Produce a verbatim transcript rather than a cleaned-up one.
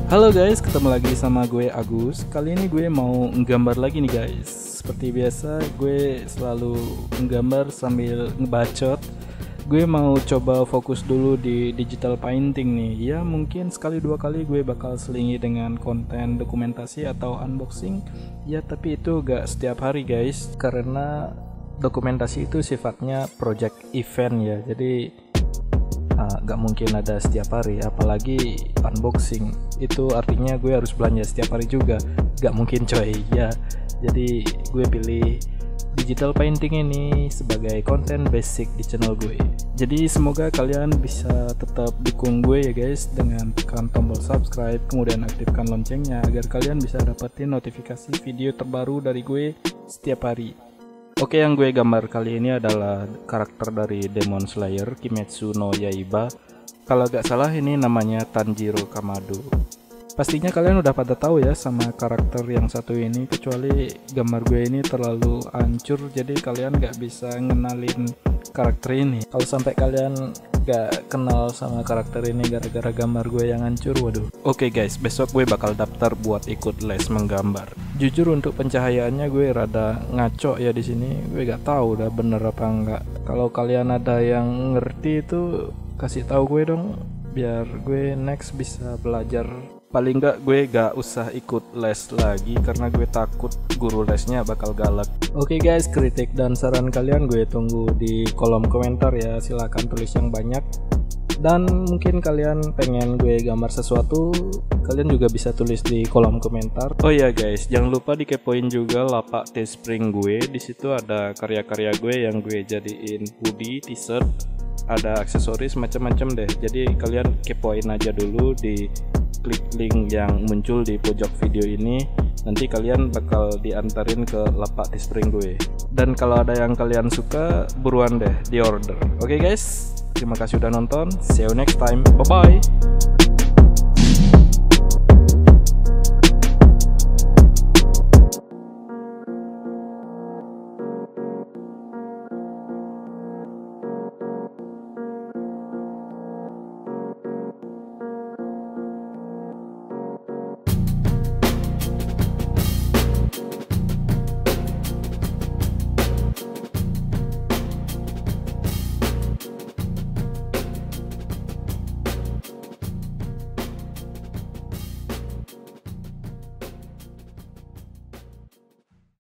Halo guys, ketemu lagi sama gue Agus. Kali ini gue mau nggambar lagi nih guys. Seperti biasa gue selalu nggambar sambil ngebacot. Gue mau coba fokus dulu di digital painting nih. Ya mungkin sekali dua kali gue bakal selingi dengan konten dokumentasi atau unboxing. Ya tapi itu gak setiap hari guys, karena dokumentasi itu sifatnya project event ya. Jadi uh, gak mungkin ada setiap hari, apalagi unboxing itu artinya gue harus belanja setiap hari juga. Gak mungkin coy ya. Jadi gue pilih digital painting ini sebagai konten basic di channel gue. Jadi semoga kalian bisa tetap dukung gue ya guys, dengan tekan tombol subscribe, kemudian aktifkan loncengnya agar kalian bisa dapetin notifikasi video terbaru dari gue setiap hari. Oke, yang gue gambar kali ini adalah karakter dari Demon Slayer Kimetsu no Yaiba. Kalau gak salah ini namanya Tanjiro Kamado. Pastinya kalian udah pada tahu ya sama karakter yang satu ini, kecuali gambar gue ini terlalu hancur jadi kalian gak bisa ngenalin karakter ini. Kalau sampai kalian gak kenal sama karakter ini gara-gara gambar gue yang hancur, waduh. Oke guys, besok gue bakal daftar buat ikut les menggambar. Jujur untuk pencahayaannya gue rada ngaco ya di sini. Gue gak tahu udah bener apa enggak. Kalau kalian ada yang ngerti itu kasih tahu gue dong, biar gue next bisa belajar. Paling enggak gue gak usah ikut les lagi karena gue takut guru lesnya bakal galak. Oke guys, kritik dan saran kalian gue tunggu di kolom komentar ya. Silahkan tulis yang banyak. Dan mungkin kalian pengen gue gambar sesuatu, kalian juga bisa tulis di kolom komentar. Oh ya guys, jangan lupa dikepoin juga lapak Teespring gue. Di situ ada karya-karya gue yang gue jadiin hoodie, t-shirt, ada aksesoris macam-macam deh. Jadi kalian kepoin aja dulu, di klik link yang muncul di pojok video ini. Nanti kalian bakal diantarin ke lapak Teespring gue. Dan kalau ada yang kalian suka, buruan deh di order. Oke guys, terima kasih udah nonton. See you next time. Bye bye.